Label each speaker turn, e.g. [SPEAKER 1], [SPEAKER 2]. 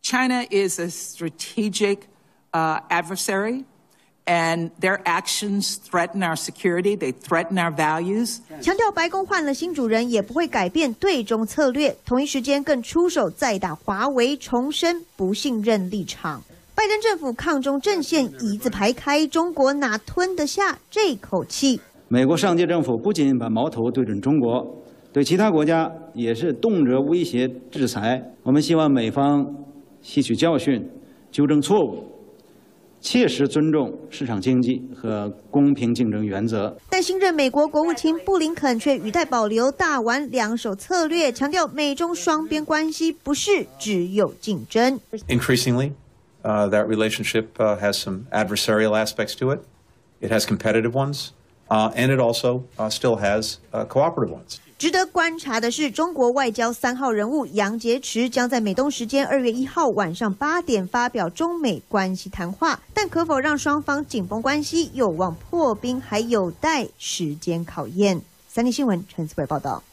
[SPEAKER 1] China is a strategic adversary. And their actions threaten our security. They threaten our values.
[SPEAKER 2] 强调白宫换了新主人，也不会改变对中策略。同一时间更出手再打华为，重申不信任立场。拜登政府抗中阵线一字排开，中国哪吞得下这口气？
[SPEAKER 3] 美国上届政府不仅把矛头对准中国，对其他国家也是动辄威胁制裁。我们希望美方吸取教训，纠正错误。 切实尊重市场经济和公平竞争原则。
[SPEAKER 2] 但新任美国国务卿布林肯却语带保留大玩两手策略，强调美中双边关系不是只有竞争。
[SPEAKER 4] Increasingly, that relationship has some adversarial aspects to it. It has competitive ones, and it also still has cooperative ones.
[SPEAKER 2] 值得观察的是，中国外交3号人物杨洁篪将在美东时间2月1号晚上8点发表中美关系谈话，但可否让双方紧绷关系有望破冰，还有待时间考验。三立新闻陈思伟报道。